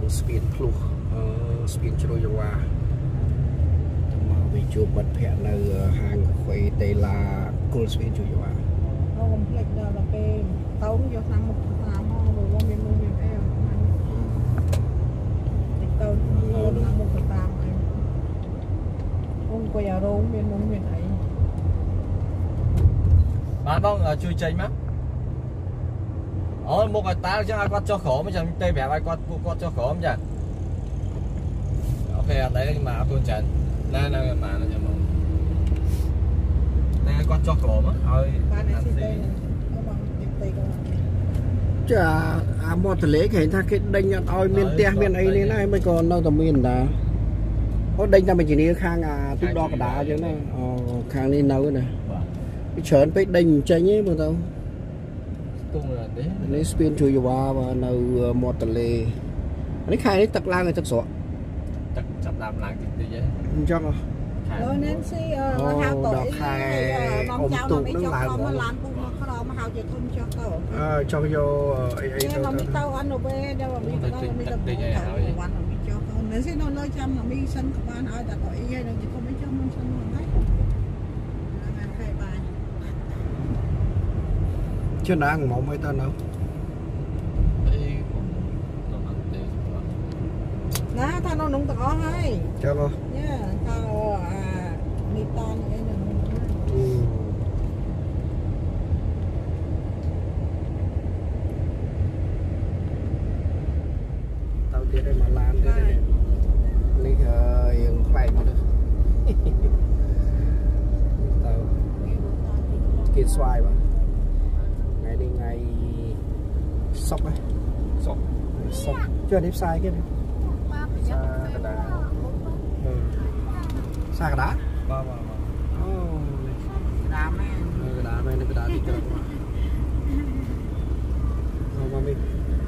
สปีนพลุสปีนชโรยวามาวิจูบัดแผลในห่างควยเตลากุลสปีนชโรยวาเราคอมเพล็กซ์เราเป็นเต้าอยู่ทางมุกตามห้องหรือว่าเมนูเมนูเอลติดเต้าอยู่ทางมุกตามไอ้องค์กวยาโรงเมนูเมนูไอ้ bạn bông chui chơi mắt một cái tá cho ai quát cho khổ mới chẳng tê vẻ ai quát cho khổ không chả ok đấy mà tôi chẳng nay mà nó cho mong nay quát cho khổ mất thôi chả một lễ cái ta cái đinh nhận oi miền tây miền ấy này này mới còn đâu tầm miền đã có đinh ta mình chỉ đi khang tức đo cả đá chứ này khang đi nấu này cái chớn phải đinh chơi nhé mà tao lấy spin chui vào và nấu một tờ lê lấy khai lấy tật lang này tật sọ chặt làm lang thì gì chắc rồi rồi nên si hao tội mong cháu mà mấy cho con mà làm cũng nó đó mà hao chuyện không cho cậu cho vô ấy nó mới tao ăn đồ bê đâu mà mình tao mình tập quán là mình cho con nên si nó nơi chăm là mình sân các bạn ai đặt hỏi vậy đâu chỉ không mấy cho mình sân luôn đấy chứ đã ăn mộng mấy tên đâu đó tao nó nung tao hay cho cô nha tao mì tan vậy nè tao đi đây mà làm đi đây lấy hiện phải mà được tao kiệt xoài mà ngày đi ngày sóc ấy sóc chưa đi sai cái này xa cả đá đá mấy cái đá đi chơi mà mình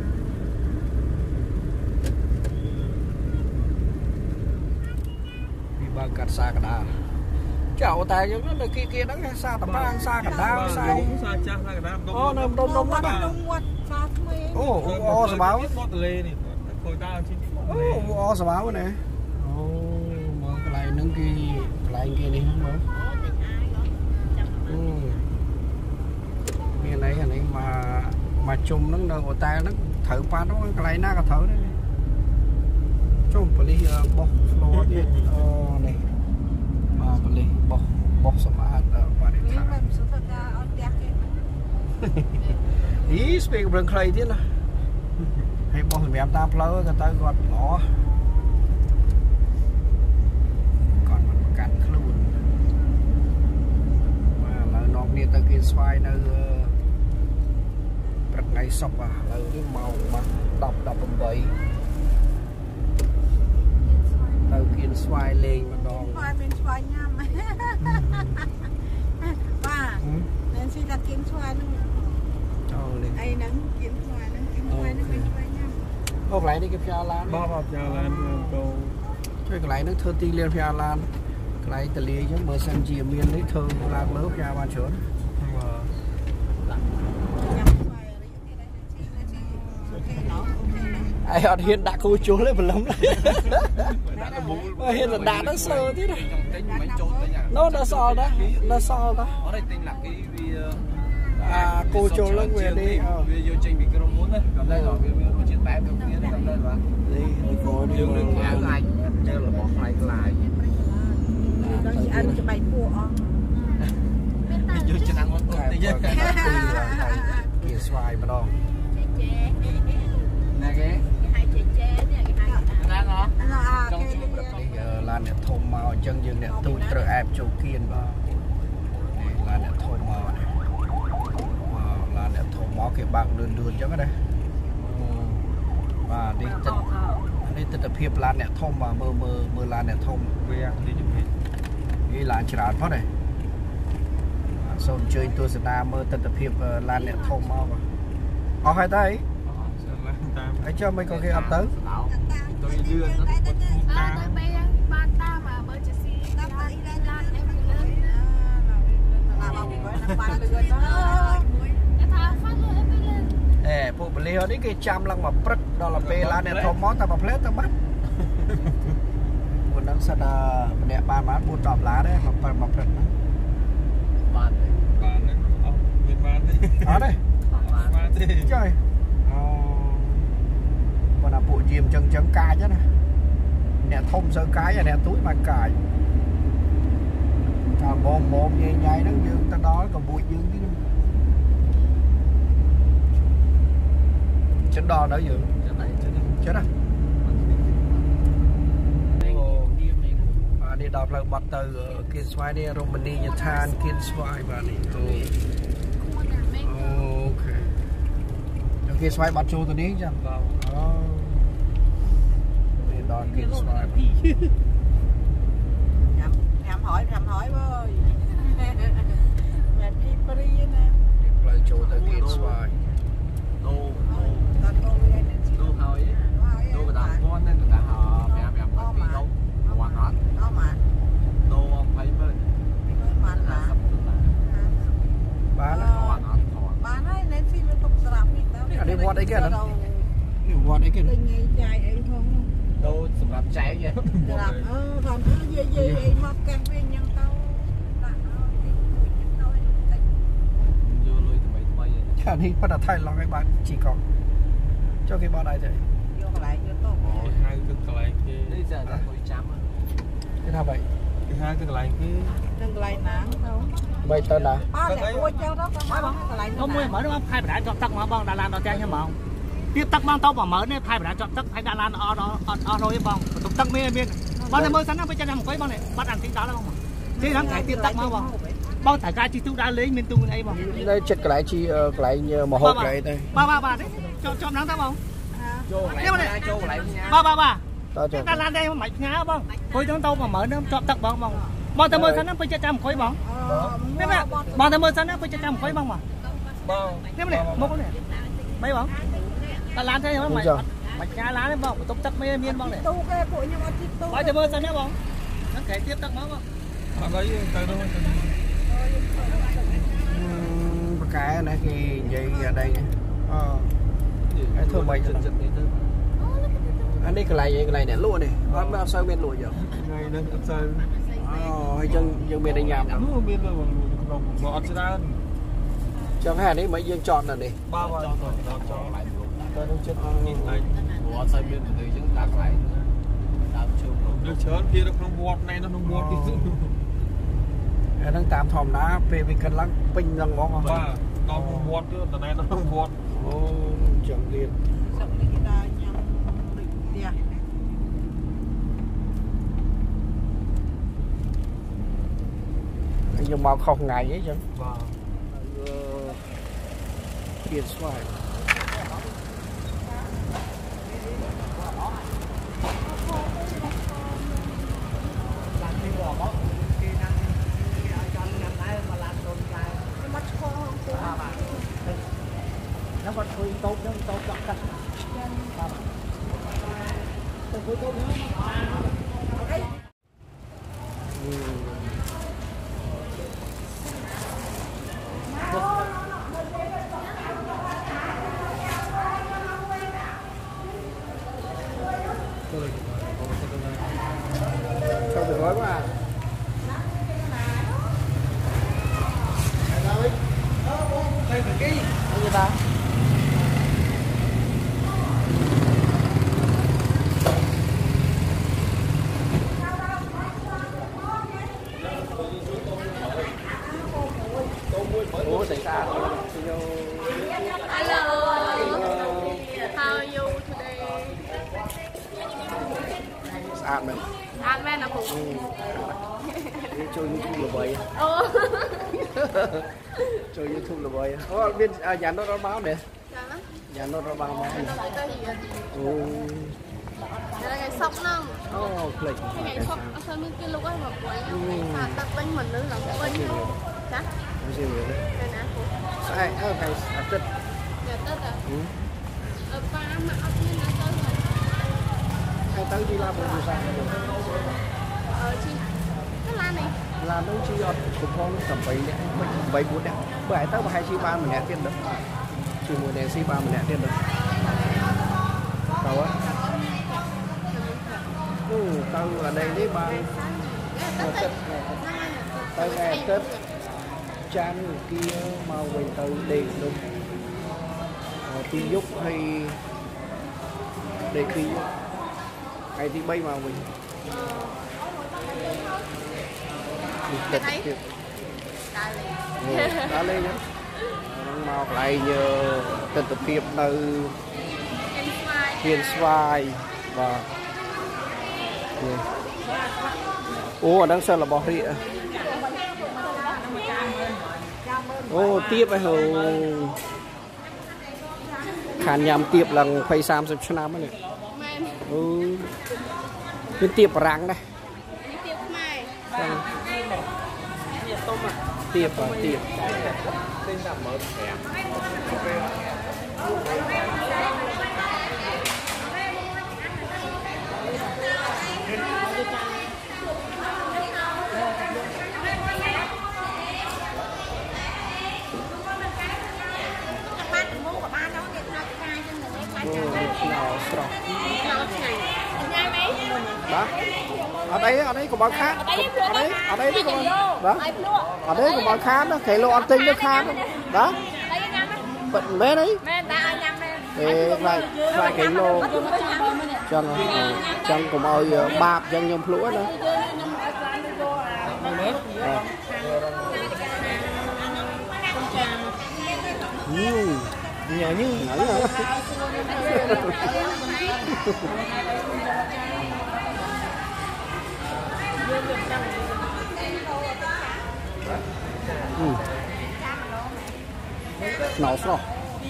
đi bằng cắt xa cả đá chảo tài giống như kia đó xa tầm ba xa cả đá xa nằm đông quá ô sao báo ô sao báo nè lại nâng lại kia đi không nữa cái này mà chung nó đâu tay nó thử qua nó cái này nó thử đấy chung phải đi bóc lô đi này mà phải đi bóc sắm ăn và để thả ý speak bằng clay thế nào hay bóc thì em ta plơ cái tay gọt nóนี่ตะกี้สไฟในประไงศพเราที่เมามาดับเป็นใบตะกี้สไฟเลงมันดองสไฟเป็นสไฟย่ำป้านั่นสิตะกี้สไฟนั่นไอ้นั่นกินสไฟนั่นกินสไฟนั่นเป็นสไฟย่ำพวกไหนนี่ก็พิอาลานบ้าพิอาลานช่วยไหนนึกเธอตีเรียนพิอาลานไหนตะเลียยังเมื่อสันจีเมียนนี่เธอลานเลิฟยามาเฉินai họ hiện đã cô chú lấy một lắm hiện là đã nó sờ thế này nó sờ đó cô chú lên về đi đây rồi đi cô đi anh cho bài cua vô chân ăn món cua đi chứ kia xoài mà đâu nè cái là nè thôn màu chân dương nè tôi trở ép châu kiên vào là nè thôn màu này là nè thôn màu cái bạc đường cho cái đây và đi tập hiệp là nè thôn mà mơ là nè thôn đi là trả phát này xong chơi tôi sẽ làm mơ tập hiệp là nè thôn màu mà hai tay ấy cho mấy con kia ập tới tôi đưa nó nè bộ bể liêu đấy cái chăm lăng mà prất đó là bê lá nè thom món ta mà plét ta bắt buồn đang sad nè ban mát buồn trọp lá đấy mà prất Ban đấy. Ban đấy. Miền ban đấy. ở đây Ban đấy. trời còn là bộ diêm chân chân cài chứ nè nè thông sơ cái và nè túi mà cài mồm nhảy nhảy nó dương ta đó còn bụi dương chứ chân đo nữa dương chết à đi đọc là bắt từ kiên xoay đi Romania Nhật Hàn kiên xoay và đi ok kiên xoay bắt châu từ đấy chứ đi đo kiên xoay nhằm hỏi với mẹ đi Paris nè lời châu từ kiên xoay Đâu hỏi đâu người ta con nên người ta họ bè một tí đâu hoàn hết đó mà đâu ông thấy mới man là bán hoàn hết bán ấy nên phim tục sạp ở đây vót đấy kia đó vót đấy kia nghe dài ấy không đâu sập làm cháy vậy sạp còn gì mà càng về nhân tao vô lui thì mấy chả đi bắt đầu thay lòng cái bạn chỉ còn cho cái bọn này thôi vô lại vô tốt Hai cái lại kia. bây giờ là tôi chấm thế nào vậy Hai cái lại kia. đừng lại nản đâu vậy tên là để mua cho đó con lại ông mua mở nó hai bả chọn tắc mà bong Đà Lạt nó chơi như mỏng tiếp tắc mang tao mà mở này hai bả chọn tắc hai Đà Lạt ở rồi bong tục tắc miên bong này mới sáng năm bây giờ làm quấy bong này bắt ăn tí đó đâu mà thế lắm phải tiếp tắc mà bong thải ca chi tu đã lấy miền tu này bong đây chết cái lại chi cái lại mà hộp lại đây ba đấy cho nắng tao bong vô lại vô lại ba tao cho Đà Lạt đây mà mày ngáo bong khối chúng tao mà mở nó chọn tắc bong bong tao mới sáng năm bây giờ làm quấy bong thế mẹ bong tao mới sáng năm bây giờ làm quấy bong mà thế mẹ một cái này mấy bong Đà Lạt thế mà mày ngáo lá đấy bong tục tắc miên bong này tu cái của nhau tiếp tu bao giờ mới sáng đấy bong nó kể tiếp tắc bong Ở đây tới đâu? cái này cái gì ở đây cái thưa mày anh đi cái này nè lụa này con bao sao bên lụa giờ Ngày nên ăn sao? hay chân bên đây nhàm lắm Nó bên là bằng ăn ra. cho cái hàng đấy mấy dương chọn là đi Ba ba cho lại tôi không chết nhìn này. của xây bên từ chúng ta lại đào chung Được chớn kia nó không bọt này nó không bọt đi. đang tạm thòm đá về vì cần lắng pin rằng món không Ba nó không bọt chứ tận này nó không bọt. chẳng liền sợ đi ra nhằm định tiền nhưng mà không ngày ấy chứ Ba tiền xoài nó còn khui tốt nó tốt chọn cắt khui tốt nữa sao được gói quá bao nhiêu ta ủa xảy ra Hello. How are you today? ăn mình Ăn men là phụ. chơi YouTube là vậy Ồ. chơi YouTube là vậy bên nhà nó báo nè Dạ đó. nhà nó báo mà Nói tới gì vậy? Đây là ngày sóc nè. click Ngày sóc ở sau bên kia lúc ấy mà quay. Phạt tắt bánh mình nữa là bánh. Chắc. cái gì vậy Đây nè phụ. sai cái tết Dạ Tết à? Ba mà ốc nhiên là tới rồi. hay tới đi làm gì sao Chi? Cái lan này. là nó chi ở cục phong tầm bậy nè bậy bụi nè bữa tới mà hai chi ba mình nè tiền đó chỉ một đèn xi ba mình đẹp được tàu á tàu là đây đấy bạn tàu nghe tết chan kia màu mình tàu đèn luôn thì giúp hay để khi hay thì bay màu mình đẹp đẹp đã lên nhá màu lại nhờ tình tập hiệp từ hiền xoài và ô đang sơn là bò rịa ô tiếp ấy hầu khán nhằm tiếp là khoai 30 năm này cái tiệp răng đây tiệp tiệp đó ở đây có bao khác ở đây có bao đó ở đây có bao khác đó cái lô ăn tinh nó khác đó bận bé đấy vài cái lô chân cũng ơi bạp chân nhom lúa đó nhỏ như nấu sao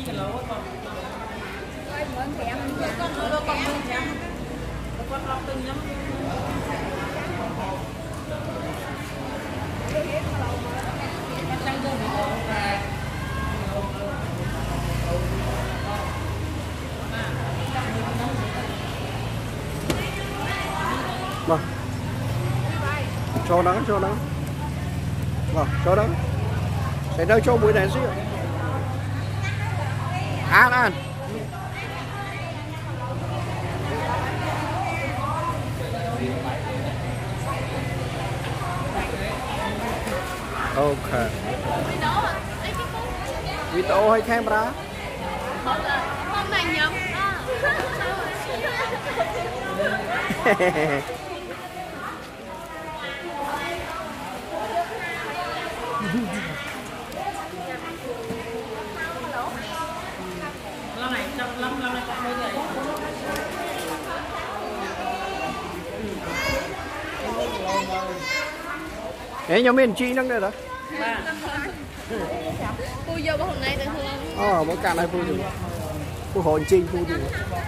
vâng cho nắng vâng cho nắng để đâu cho buổi này xíu ăn ok video hay camera hôm nay nhầm Ê, nhóm mình chi năng đây đó. Phu vô hôm nay được không? Mỗi cả này phu được. Phu hồn chi phu được.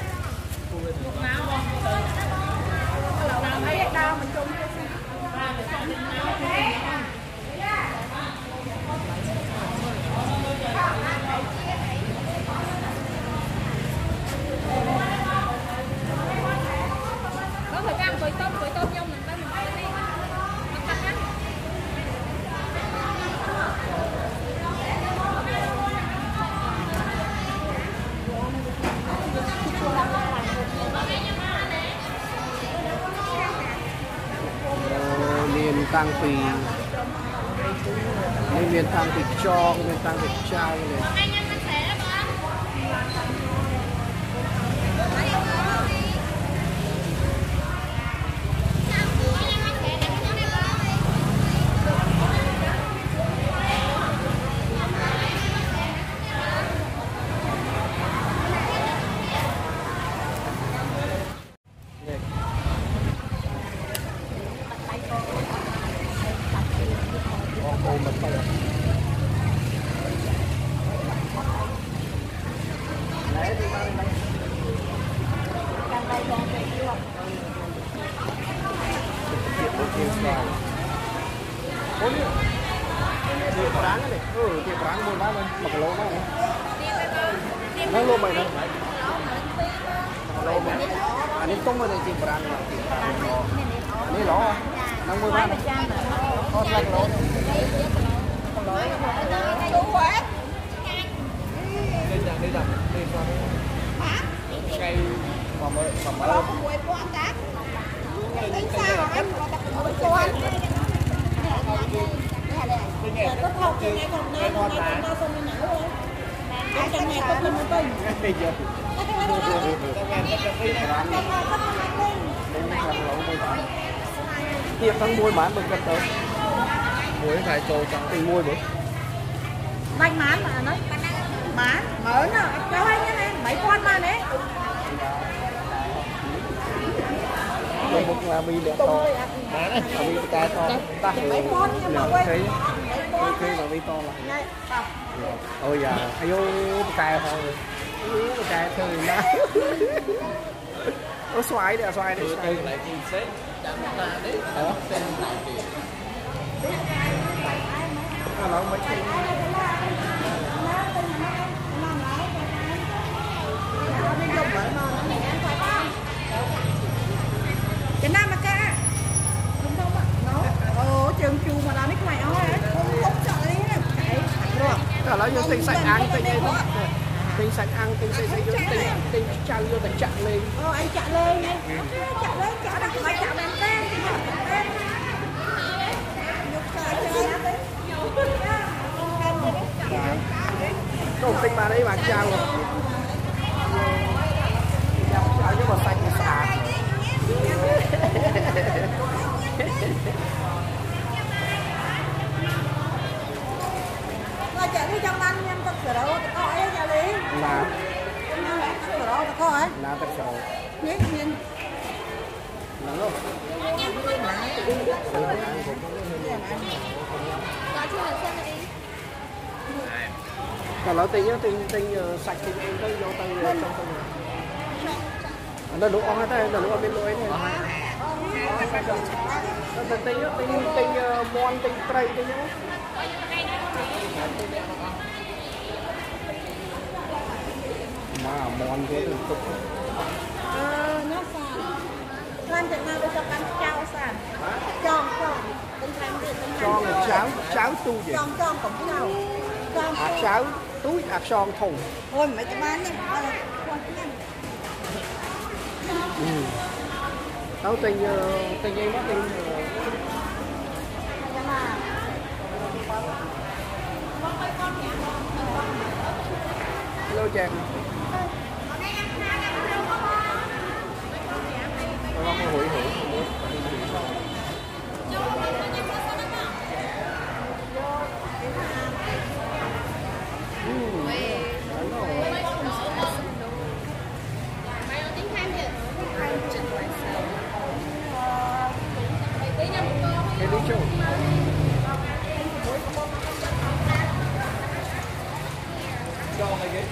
Có thời gian quậy tôm vô mình phải đi. Miền tăng tùy miền tăng tùy cho miền tăng tùy trao này tiệm ráng buôn bán lên mặc lô đó nó lô mày đó lô mày anh tung mà tiệm ráng anh lỗ năng buôn bán con lăng lỗ đi đập đi qua cây mà mới Đâu có quay qua cá. Tính sao rồi anh? Ở cô anh. Có thọc cái này còn đây còn xong đi nhảy luôn. Anh trong này có thêm một tinh. Tiệp thằng môi bán mình cần tới. muối phải trộn trong Tình môi bữa. Bánh mán mà nó. Mán, mở nó, cho anh cái này, mấy con mà đấy. Đây một là mi đẹp to. Mi cái to. Ta mấy con nhưng mà quay. Thấy là mi to là. Ôi dạ, ayo cái thôi. Cái thôi na. Nó xoay đi, xoay đi. cái này thì xếp chạm ra đấy đó tên lại thì nó mấy cái Cái nam mà ca. Đúng không ạ? Nó trường chu mà đó nick mày ơi. Không sợ đi nè. Cái được. đó là những tình sạch ăn tình ấy. Tình sạch ăn tình sạch tình chăn vô tình chặn lên. Anh chặn lên đi. Chặn lên, chặn đặt phải chặn lên tên. Đồ tinh mà đấy bà chào rồi. Chào cho bà sạch mà xả. Rồi chạy đi trong anh em tập sửa đâu có ấy ra đi. Là Sửa đâu có ấy. là thật sự. Nhét nhìn. Là luôn. Có chưa là xem đi. Còn nói tình sạch thì em tới vô tay trong tay. Nó đủ ăn hết đây, đủ ăn bên lưới này. Tình mon tình tray tình nhá. Mà mon cái từng tục. Nó sàn. Lan chạy nào bây giờ ăn chao sàn. Tròn. Tinh làm gì? Tròn là cháo tu gì? Tròn cũng chao. Cháo túi son thùng. Thôi mấy cái bán đi. Tao tình em nó tình hello chàng. Nó có hủi cái đi chung. cho mấy cái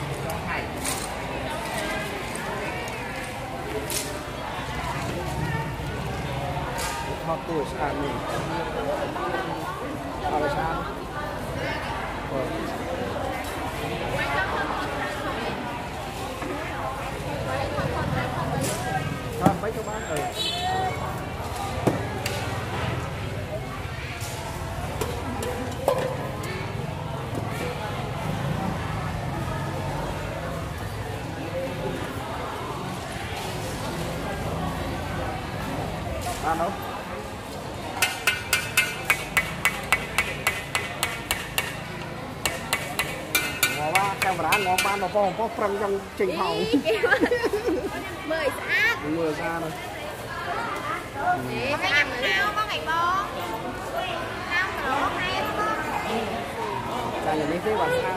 Hot tours ăn mình. Ở sao? Mấy cho bán rồi. Ăn đâu? Ngồi ba camera ngồi ban nó có phần trong trình phòng. Mời sát. Mưa ra rồi. Để cái ăn nào có ngày bò. Ăn đó hay lắm. Đây là những cái bàn sao.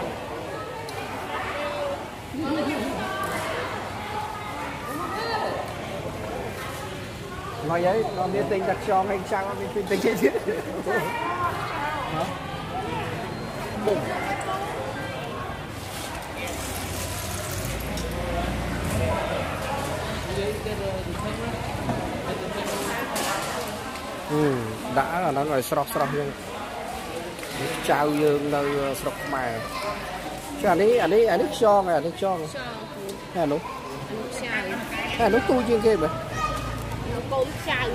Nói vậy, nó biết tình đặt cho hay sao nó biết tình cái gì. Hả? Bụng. Đã là nó rồi sọc nhưng chào dương nơi sọc mà chứ anh ấy cho này anh ấy cho này nó này nó tu chuyên kia vậy Côn chào.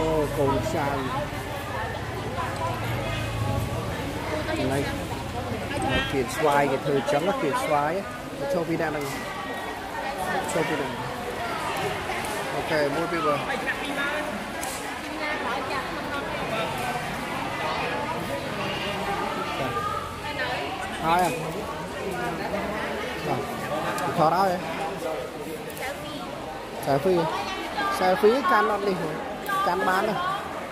cồn chào này kiện xoài cái thời trắng là kiện xoài cho video này cho video này ok mua bây giờ hai à thò đó vậy selfie can nó đi can bán này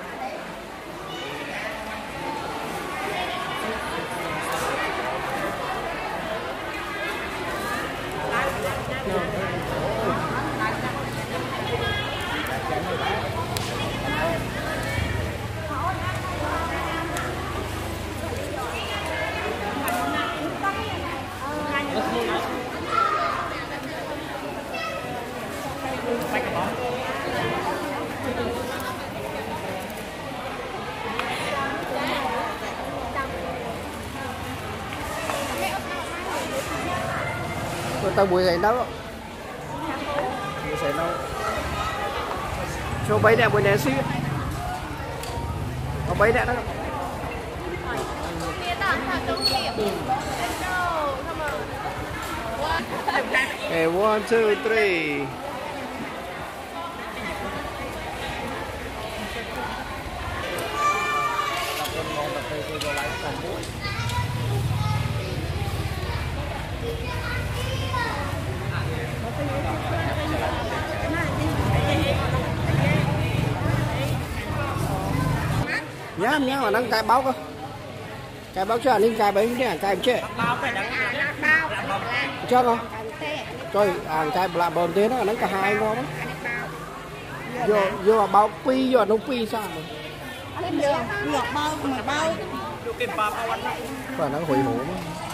tao buổi ngày đâu buổi sáng đâu cho bấy đẹp buổi nè xí có bấy đẹp đó okay 1 2 3 nhá mà đang cài báo cơ cài báo chưa nên cài bấy nè cài chưa chưa không trời cài làm bồn thế nó cả hai ngon đó vô bao pi vô nó pi sao ngược bao mà bao phải nó hủy hủ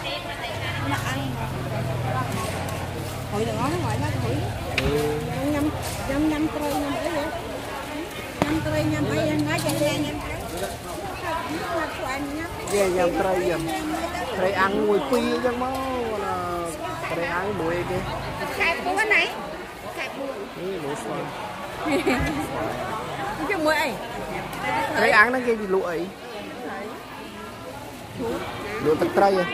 hồi đó nó gọi nó hủy nhâm tơi nhâm ấy vậy nhâm tơi nhâm ấy nói cho em về nhâm tơi ăn mùi pi chứ mà tơi ăn mùi kia khai bún này khai bún mùi xoài chứ mùi ấy tơi ăn nó kia gì lụa ấy lụa tật tơi à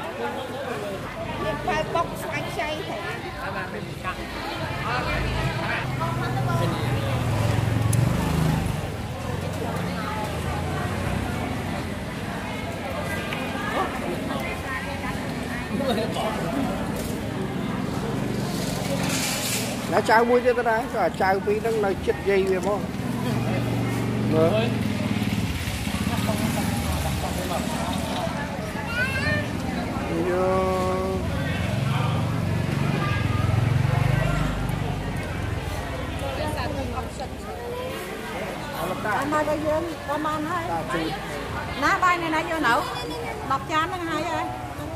phải bóc xoay chay thế đã trao vui cho ta đấy cả trao pi đang nói chết dây về không mai bây giờ con ăn hay ná bay này nãy vô nấu đọc chán nó hay rồi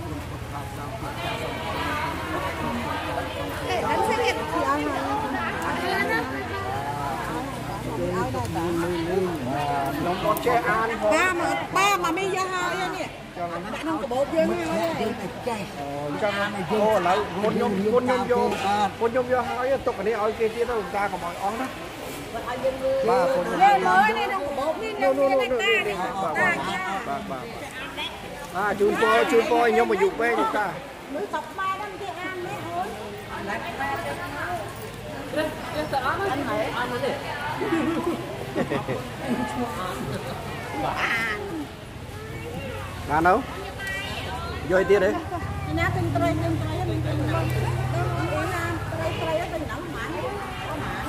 đánh xét nghiệm thì ăn nó có che ăn ba mà mi ra hai nè nó có bột vô cho lấy con nhôm vô hai tục ở đây ở kia kia đâu ra còn mọi ón đó ba con lên mới nên nó có bột nên ta chun coi nhưng mà dục bé chúng ta mới tập ba năm thì ăn đấy thôi anh này ăn nó đi ăn đâu vô tia đấy nè tinh tray ở bên đảo mặn có mặn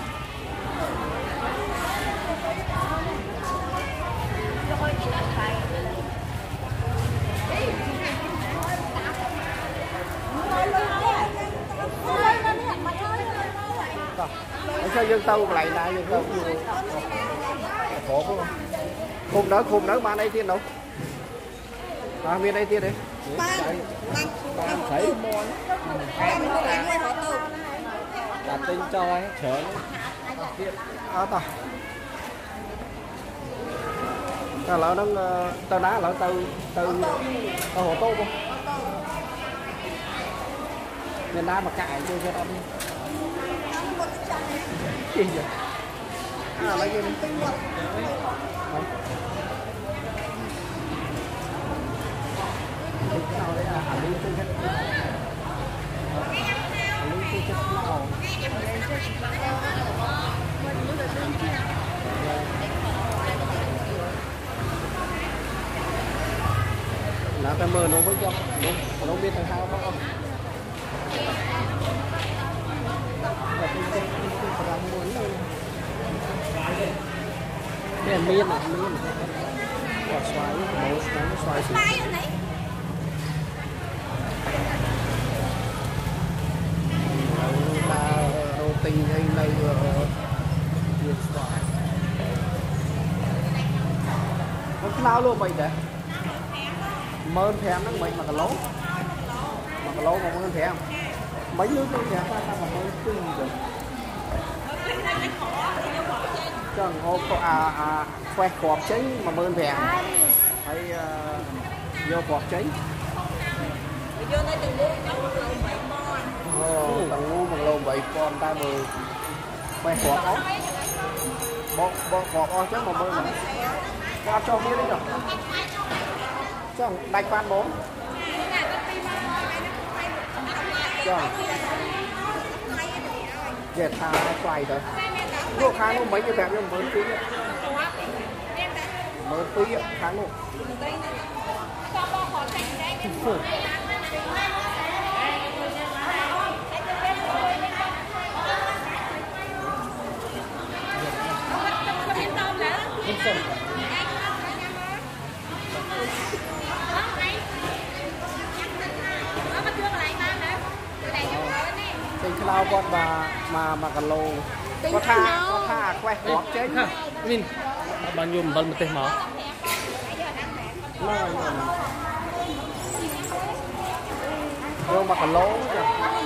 sao dân tâu lại lại dân tâu khổ quá khôn đỡ ba đây tiên đâu bên đây tiên đấy thấy là tinh cho ấy chở ta ta lỡ nó tao đá lỡ tao hồ tô không nên đá mà cãi chơi cho tao đi gì vậy lấy cái nào đấy là lý tư chất lý tư chất nào là ta mơ nó mới cho nó biết thằng sao không là cái muốn luôn cái miên này miên quả xoài màu xoài xuống là roti hay này viên xoài nó lao luôn vậy đấy mơn thèm nó mấy mà cả lố mà mơn thèm mấy nước nó thèm ta mà mơn tươi được chẳng ô có khoe cọp cháy mà mơn thèm hay vô cọp cháy tầng ngu bằng lồn vậy con ta mờ khoe cọp ốc bộ cọp ốc chứ mà mơn mà qua cho biết đấy rồi chẳng đánh pan bốn chẳng dệt thà xoài rồi lúc kháng nó mấy cái đẹp nhưng mới tí kháng nó lao con mà cả lô có tha quay hoặc chế min bao nhiêu một tê máu rồi mà cả lô rồi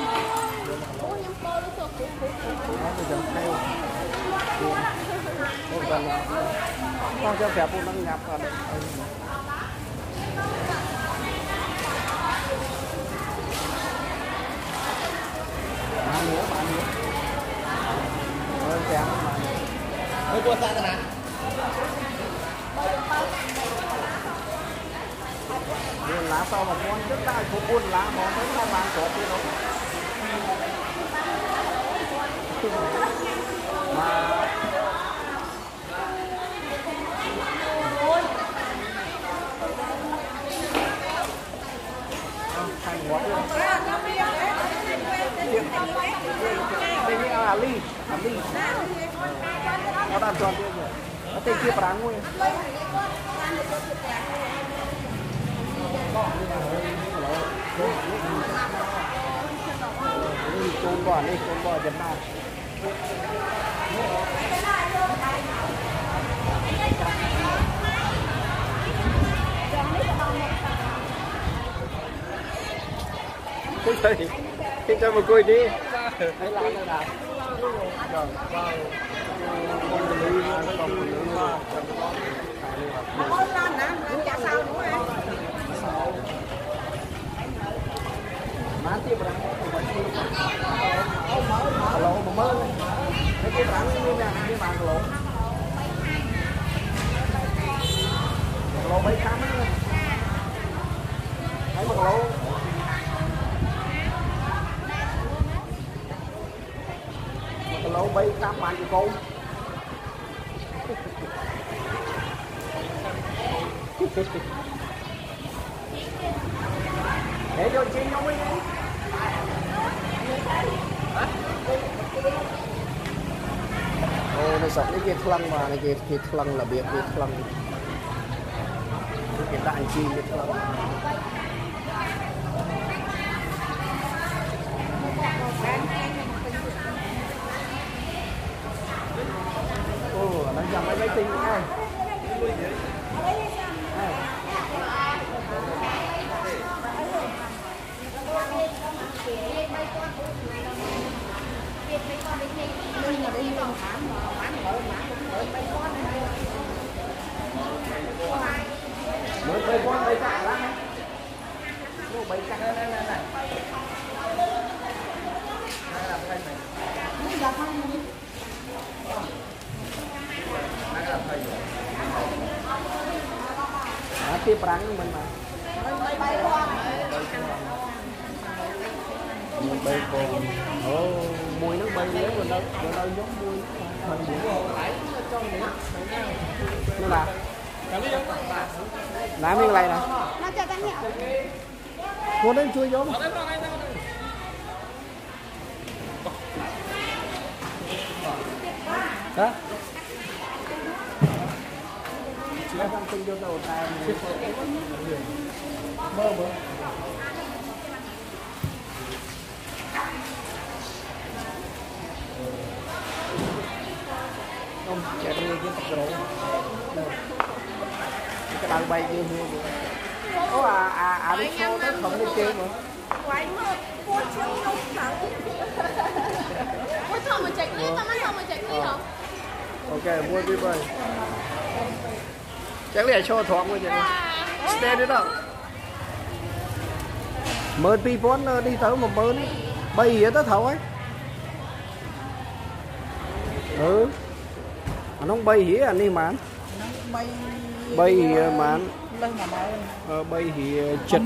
con cho phép cũng đang nhập vào đây bạn nữa xem mới qua xa nè lá sau mà con rất đại của buôn lá món mấy hai bàn có tiền đâu mà thành quá đây cái Ali nó đang tròn kia rồi nó tên kia bán luôn con bò Việt Nam Thích cho một cùi đi. Thấy lá này nào. Rồi, vào. Con lý nó còn lý nó. Ôi lên nè, làm chả sao nữa em. Má tiếp ra. Lỗ mà mơ. Cái kia rắn như nè, cái bàn lỗ. Lỗ mấy cắm á. Thấy một lỗ. Lỗ bay cắm bàn cho cô. Để cho chi nhau đi. Nó sọc cái kia thăng mà này kia thăng là biệt kia thăng. Cái đại chi kia thăng. Nó dầm mấy tinh này. Mới bơi con bơi cạn lắm. Nó bơi cạn này. Đây là thanh này. Nó là thanh này. Tiếp rắn mình mà. bay còn mùi nó bay nếu mình đâu giống mùi nó là làm cái này nè nó cho tao nhậu muốn đến chui vô đó nó không tin vô đầu ta mơ mơ không chạy đi cái tật rồi cái đầu bay kia đi số nó không đi chơi mà quay mơ cô chiếu không thẳng cô thằng mà chạy đi tao thằng mà chạy đi hả ok mua đi bay chắc là cho thoáng rồi vậy stay đấy đó mơn pi phón đi tới một mơn bay gì tới thầu ấy nó bay hỉ anh đi mà bay mà bay thì chật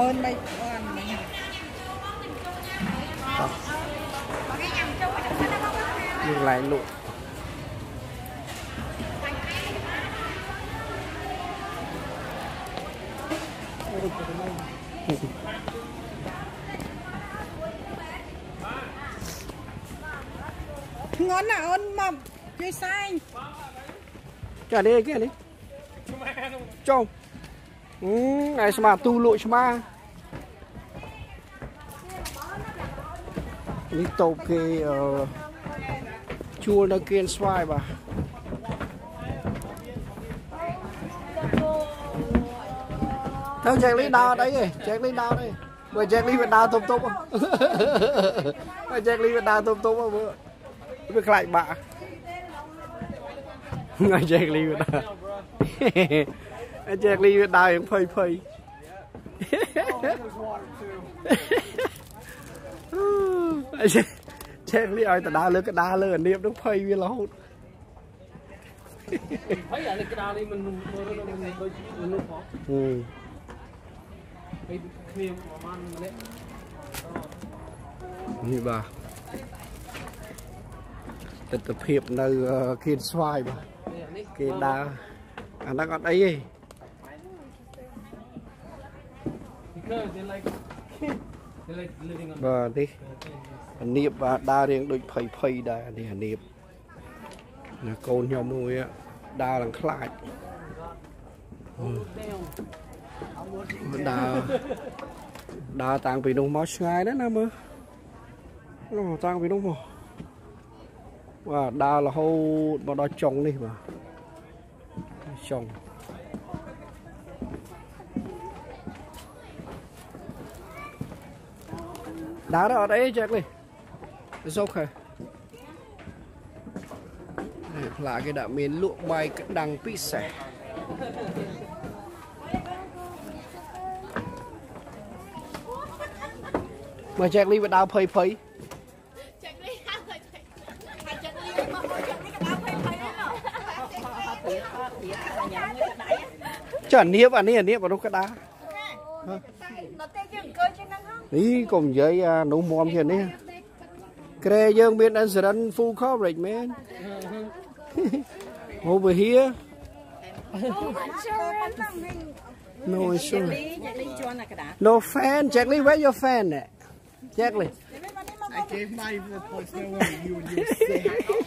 nhưng lại lụ ngon à ơn mầm chơi sai cái đi trong này mà tu lụi mà đi tàu cái chua nó kiên xoay bà theo chạy lý đào đấy rồi chạy lý đào đây vừa chạy lý việt đào tôm tôm chạy lý việt đào tôm tôm vừa việc lại bạ ngay chạy lý việt đào chạy lý việt đào phơi phơi chạy lý ai ta đào lơ cái đào lơ niệm nó phơi với lâu thấy là cái đào đi mình như bà tập hiệp nơi kiên xoay mà kiên đá nó còn ấy gì và đi niệm và đa riêng đôi phơi phơi đa đi niệm côn nhau mùi đa là khai đa tàng vì đông máu ngay đó nè mơ nó tàng vì đông mồ và đa là hô mà đo trồng đi mà trồng đá đó ở đấy chắc đi it's okay là cái đạm miến lụa bay đằng pít xẻ mà chắc đi vào đào phơi phơi chả niếp à niếp vào đâu cái đá đi cùng với nấu mồm chuyện đi cái dương bên anh sẽ đánh full coverage man over here no insurance no fan Jack Lee where your fan at Jack Lee I gave my reports no way you would use it.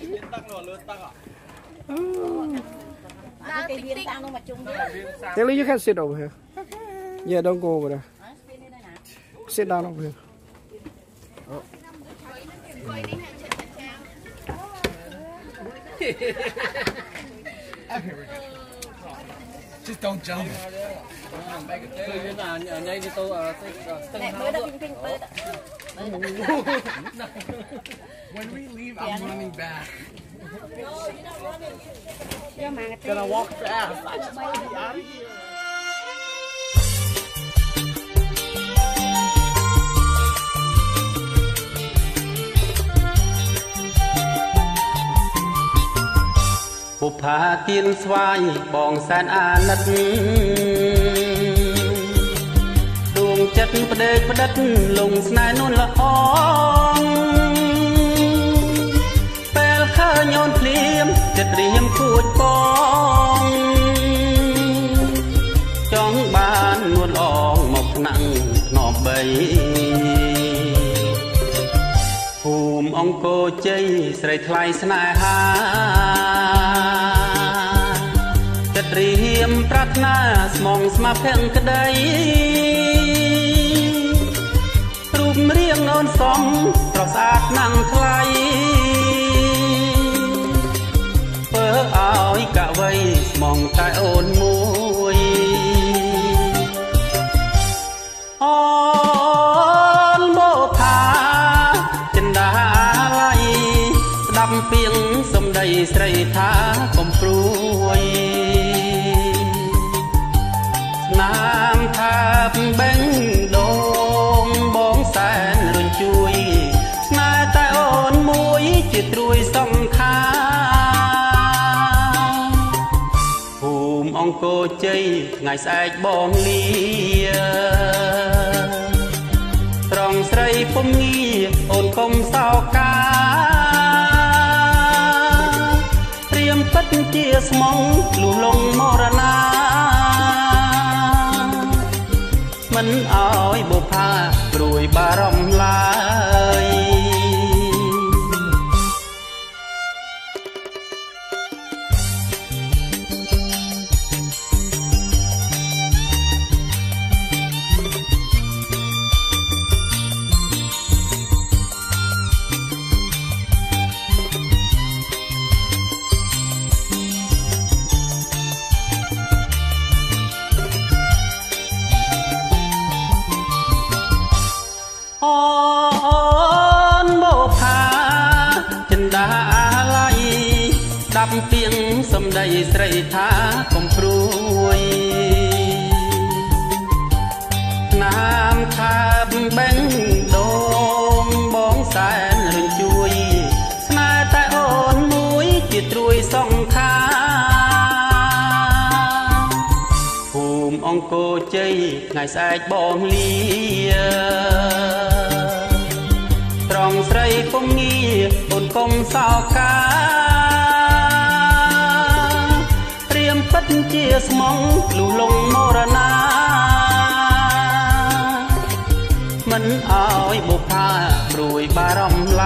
Jack Lee you can sit over here yeah don't go over there sit down over here Just don't jump. When we leave, I'm running back. Gonna walk fast. I just want to be out of here. Bụp phá kiên xoay bong san an nất ចិត្តផ្ដេកផ្ដិតលងស្នេហ៍នួនល្អពេលឃើញអូនភ្លាមចិត្តរៀមគួចបងចង់បាននួនអងមកណាំងណបបីភូមិអង្គរជ័យស្រីថ្លៃស្នេហាចិត្តរៀមប្រាថ្នាស្មងស្មាប់ភ័ក្រក្តីរូបរាងអូនសមប្រស្អាតណាស់ថ្លៃធ្វើឲ្យកវីស្មងតែអូនមួយអូនមកថាចិន្តាឡៃស្ដាប់ពីងសំដីស្រីថាកំព្រួយនាមថាបេងដូងបងសែនរញ្ជួយស្នេហ៍តែអូនមួយជាត្រួយសំខាភូមិអង្គរជ័យថ្ងៃស្អែកបងលាត្រង់ស្រីពុំងារអូនកុំសោកាព្រាមពិតជាស្មងលុះលងមរណាមិនអើយបុប្ផាព្រួយបារម្ភឡើយដាប់ពីងសំដីស្រីថាកំព្រួយនាមថាបេងដូងបងសែនរញ្ជួយស្នេហ៍តែអូនមួយជាត្រួយសង្ខាភូមិអង្គរជ័យថ្ងៃស្អែកបងលាត្រង់ស្រីពុំងារអូនកុំសោកាពិតជាស្មងលុះលងមរណាមិនអើយបុប្ផាព្រួយបារម្ភ